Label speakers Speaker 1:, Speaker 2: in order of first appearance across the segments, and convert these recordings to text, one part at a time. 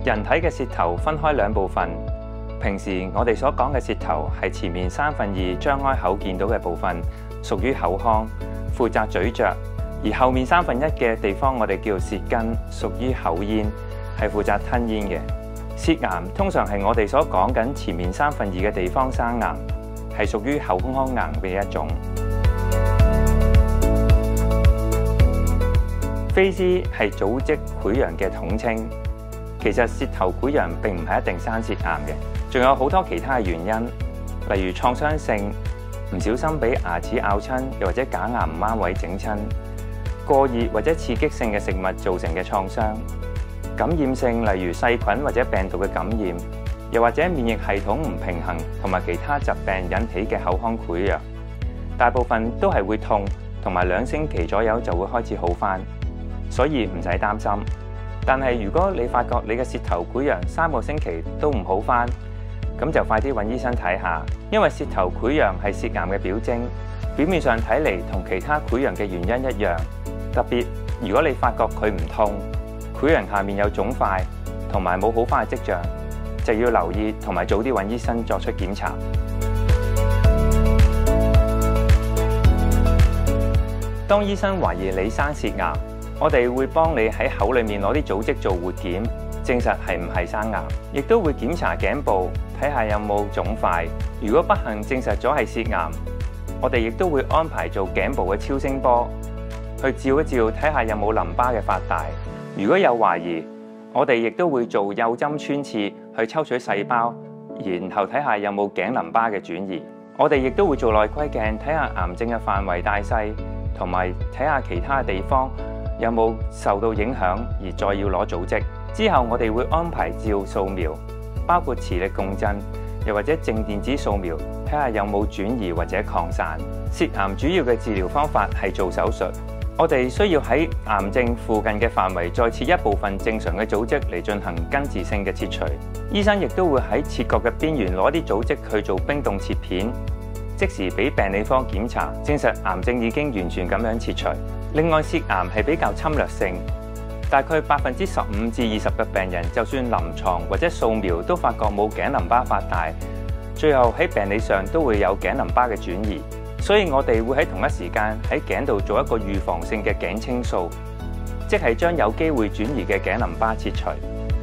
Speaker 1: 人體嘅舌頭分開兩部分。平時我哋所講嘅舌頭係前面2/3張開口見到嘅部分，屬於口腔，負責咀嚼；而後面1/3嘅地方我哋叫舌根，屬於口咽，係負責吞咽嘅。舌癌通常係我哋所講緊前面2/3嘅地方生癌，係屬於口腔癌嘅一種。飛滋係組織潰瘍嘅統稱。其實舌頭潰瘍並唔係一定生舌癌嘅，仲有好多其他嘅原因，例如創傷性、唔小心俾牙齒咬親，又或者假牙唔啱位整親；過熱或者刺激性嘅食物造成嘅創傷；感染性，例如細菌或者病毒嘅感染，又或者免疫系統唔平衡同埋其他疾病引起嘅口腔潰瘍。大部分都係會痛，同埋2星期左右就會開始好返，所以唔使擔心。但係如果你發覺你嘅舌頭潰瘍3個星期都唔好返，咁就快啲揾醫生睇下，因為舌頭潰瘍係舌癌嘅表徵，表面上睇嚟同其他潰瘍嘅原因一樣。特別如果你發覺佢唔痛，潰瘍下面有腫塊同埋冇好返嘅跡象，就要留意同埋早啲揾醫生作出檢查。當醫生懷疑你生舌癌，我哋會幫你喺口裏面攞啲組織做活檢，證實係唔係生癌，亦都會檢查頸部睇下有冇腫塊。如果不幸證實咗係舌癌，我哋亦都會安排做頸部嘅超聲波，去照一照睇下有冇淋巴嘅發大。如果有懷疑，我哋亦都會做幼針穿刺去抽取細胞，然後睇下有冇頸淋巴嘅轉移。我哋亦都會做內窺鏡睇下癌症嘅範圍大細，同埋睇下其他地方有冇受到影響，而再要攞組織。之後我哋會安排照掃描，包括磁力共振，又或者靜電子掃描，睇下有冇轉移或者擴散。舌癌主要嘅治療方法係做手術，我哋需要喺癌症附近嘅範圍再切一部分正常嘅組織嚟進行根治性嘅切除。醫生亦都會喺切割嘅邊緣攞啲組織去做冰凍切片，即時俾病理科檢查，證實癌症已經完全咁樣切除。另外，舌癌係比較侵略性，大概15%至20%嘅病人，就算臨床或者掃描都發覺冇頸淋巴發大，最後喺病理上都會有頸淋巴嘅轉移。所以我哋會喺同一時間喺頸度做一個預防性嘅頸清掃，即係將有機會轉移嘅頸淋巴切除。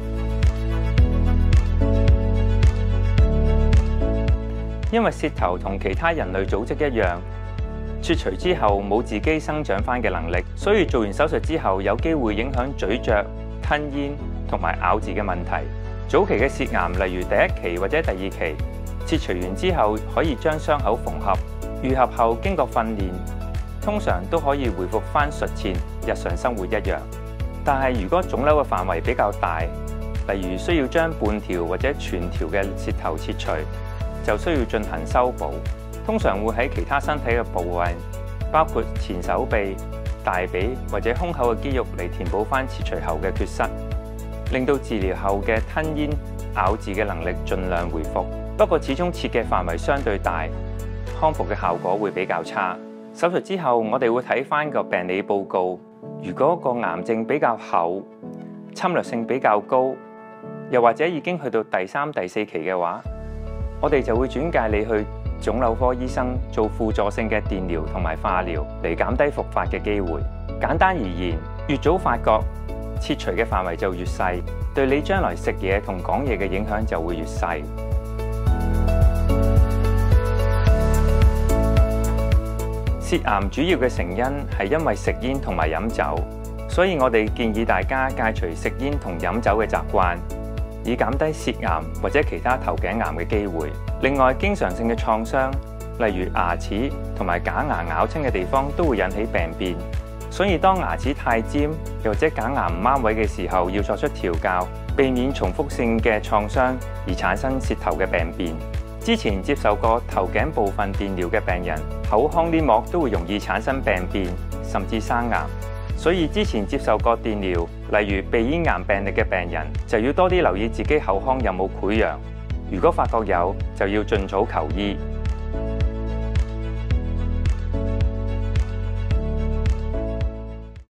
Speaker 1: 因為舌頭同其他人類組織一樣，切除之後冇自己生長返嘅能力，所以做完手術之後有機會影響咀嚼、吞咽同埋咬字嘅問題。早期嘅舌癌，例如第1期或者第2期，切除完之後可以將傷口縫合，愈合後經過訓練，通常都可以恢復返術前日常生活一樣。但係如果腫瘤嘅範圍比較大，例如需要將半條或者全條嘅舌頭切除，就需要進行修補。通常會喺其他身體嘅部位，包括前手臂、大髀或者胸口嘅肌肉嚟填補返切除後嘅缺失，令到治療後嘅吞咽、咬字嘅能力盡量回復。不過始終切嘅範圍相對大，康復嘅效果會比較差。手術之後，我哋會睇返個病理報告。如果個癌症比較厚、侵略性比較高，又或者已經去到第3、第4期嘅話，我哋就會轉介你去腫瘤科醫生做輔助性嘅電療同埋化療嚟減低復發嘅機會。簡單而言，越早發覺，切除嘅範圍就越細，對你將來食嘢同講嘢嘅影響就會越細。舌癌主要嘅成因係因為食煙同埋飲酒，所以我哋建議大家戒除食煙同飲酒嘅習慣，以減低舌癌或者其他頭頸癌嘅機會。另外，經常性嘅創傷，例如牙齒同埋假牙咬親嘅地方，都會引起病變。所以當牙齒太尖，又或者假牙唔啱位嘅時候，要作出調校，避免重複性嘅創傷而產生舌頭嘅病變。之前接受過頭頸部分電療嘅病人，口腔黏膜都會容易產生病變，甚至生癌。所以之前接受過電療，例如鼻咽癌病歷嘅病人，就要多啲留意自己口腔有冇潰瘍。如果發覺有，就要盡早求醫。